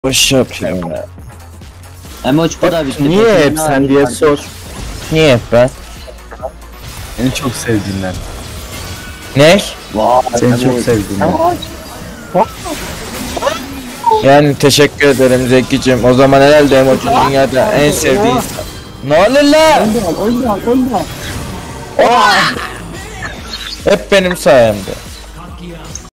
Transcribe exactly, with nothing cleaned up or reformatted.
Boş yapıyorum ya. Emoç bu da bitti. Niye hep sen diye sor. Niye hep ben? Seni çok sevdiğinden. Ne? Vay, Seni çok Emoç. sevdiğinden. Yani teşekkür ederim Zekicim. O zaman herhalde Emoji dünyada en sevdiği insan. Ne olur lan? Oyundan, oyundan. Hep benim sayemde.